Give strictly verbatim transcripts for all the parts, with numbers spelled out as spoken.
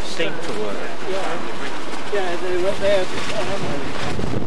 seem to work. Yeah, yeah, they were there. Um,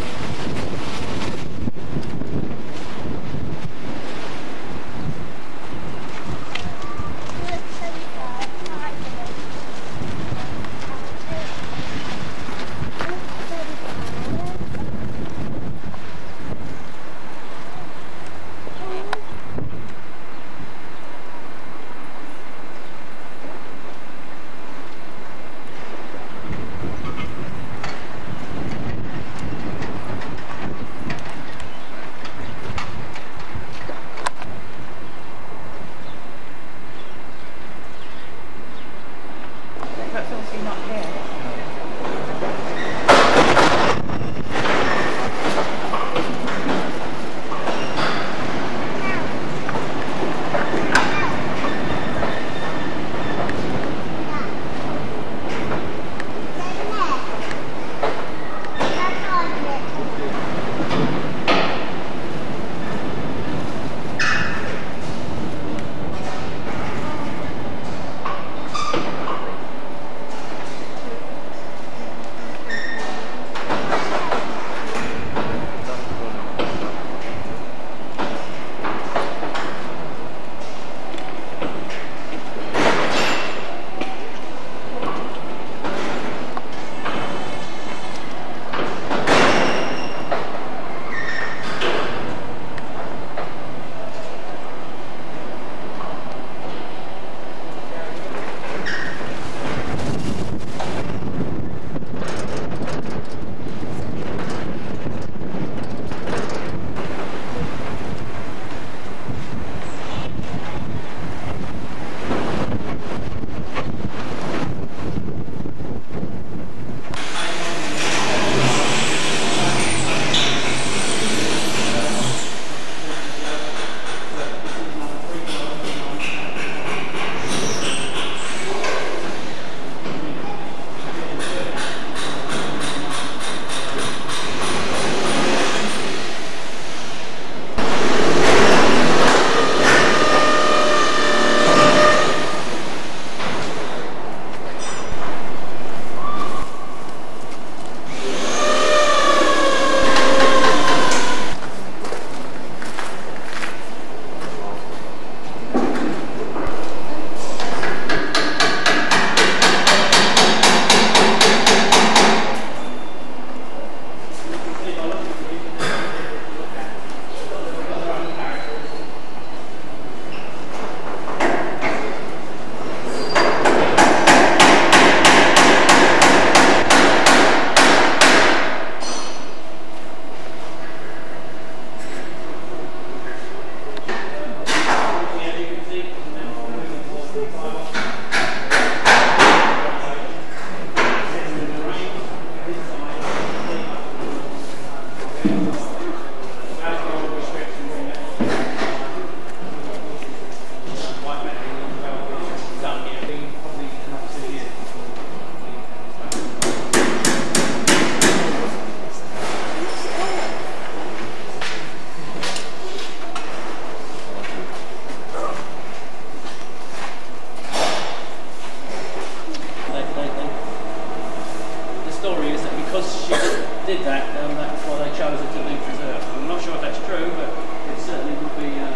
did that, um, that's why they chose it to be preserved. I'm not sure if that's true, but it certainly would be, uh,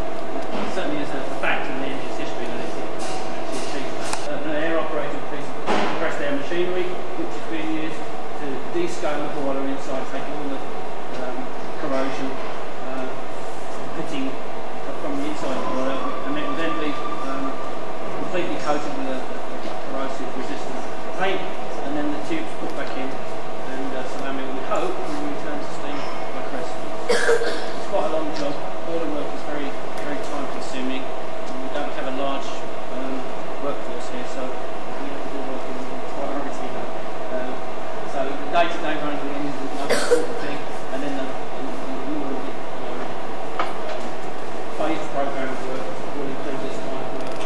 it certainly is a fact in the engine's history that it's actually achieved that. Uh, an air-operated piece of compressed air machinery, which has been used to descale the boiler inside, take all the um, corrosion, uh, pitting from the inside of the boiler, and it will then be um, completely coated with a, a corrosive resistant paint, and then the tubes put back in. And uh, so then we would hope we would return to steam by Christmas. It's quite a long job. All the work is very, very time consuming. And we don't have a large um, workforce here, so we have to do work in priority mode. Uh, so the day-to-day running of the engine is the most important thing, and then the, the, the more you know, um, phased program of work will include this kind of work.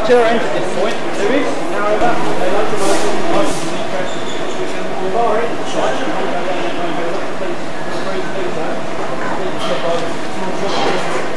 to enter this point, there is, however, a locomotive license and interest with our end site. You can go down that road, please, please do so. Please stop over to the small shop.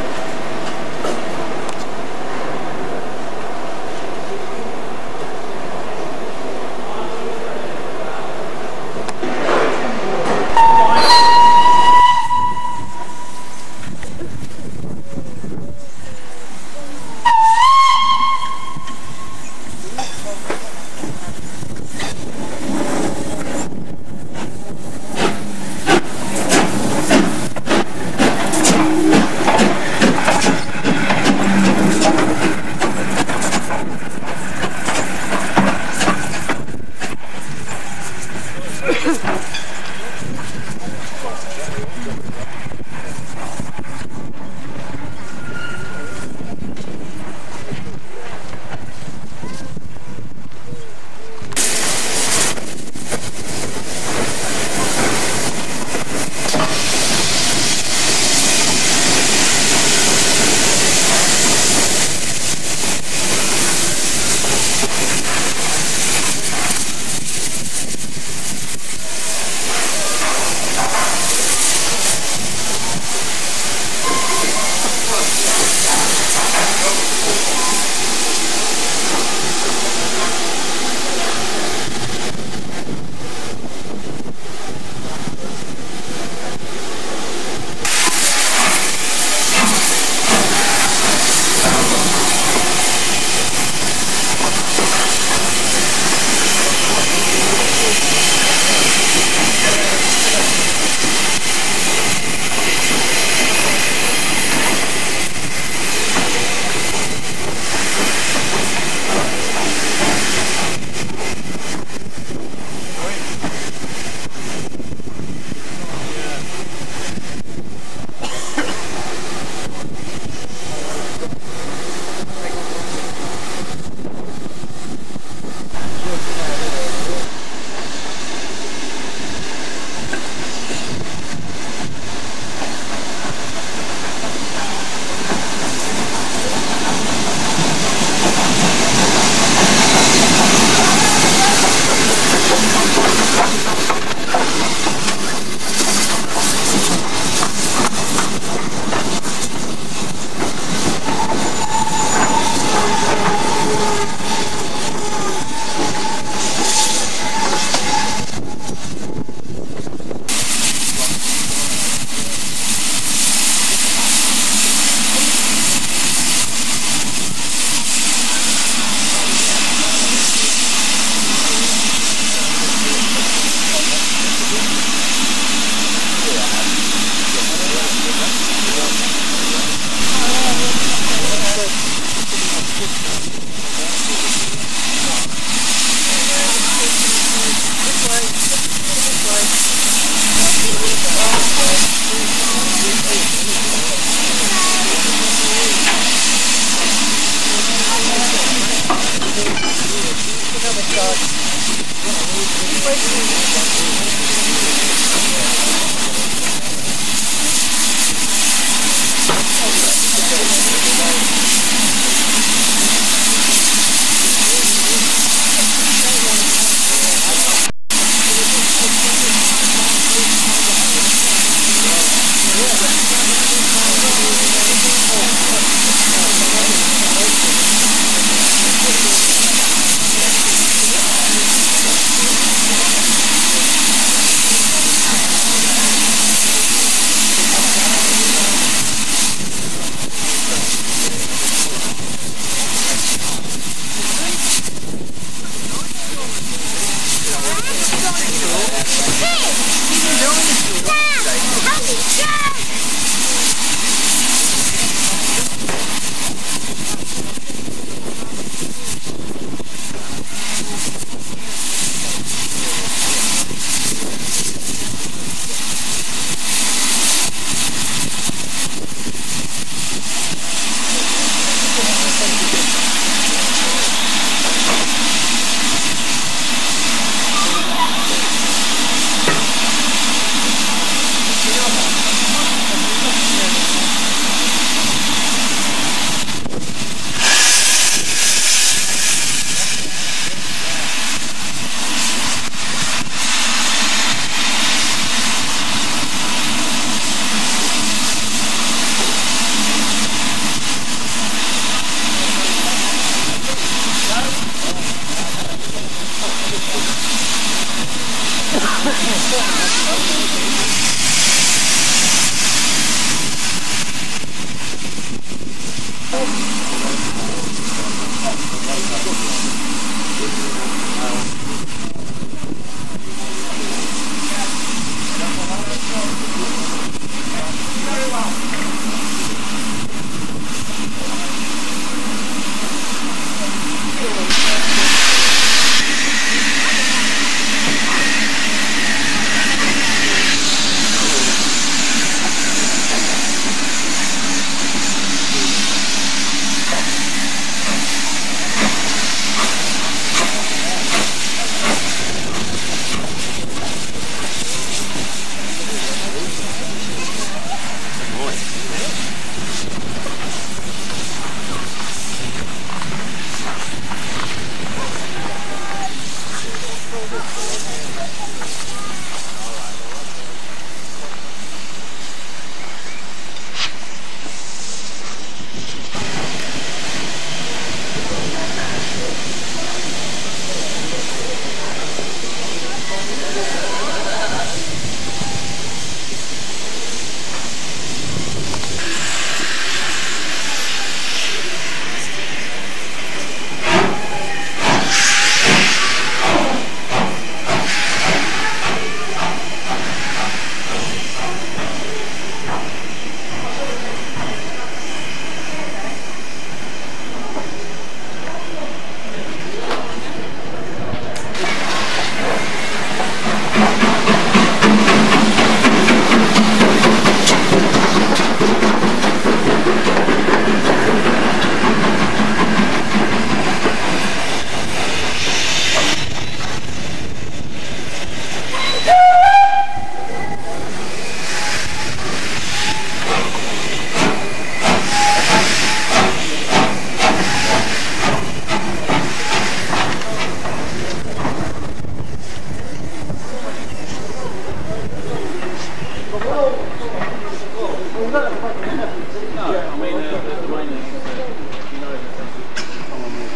I mean, uh, the, the main thing is that you know that someone will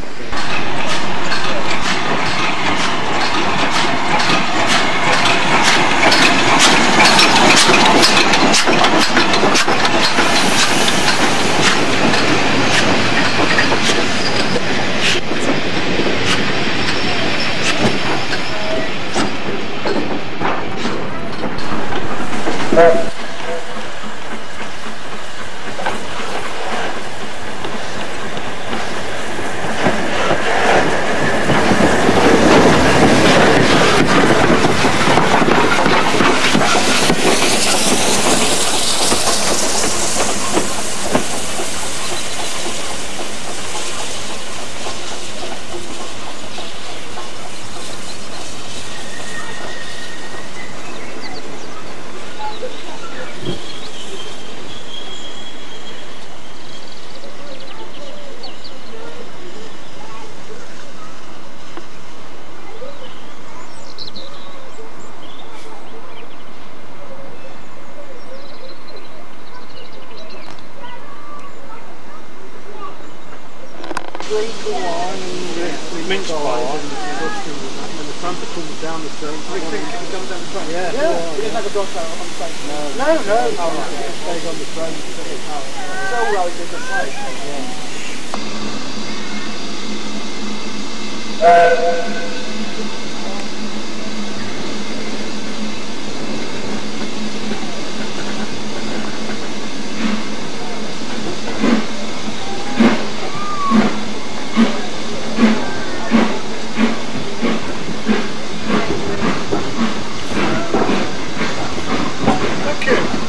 mince pie and the trumpet comes down the stone. So it comes down the front? Yeah. Yeah. It doesn't have a drop down on the stage? No. No, no. Oh, right. It stays on the throne. So well, it's in the place. Yeah. Okay.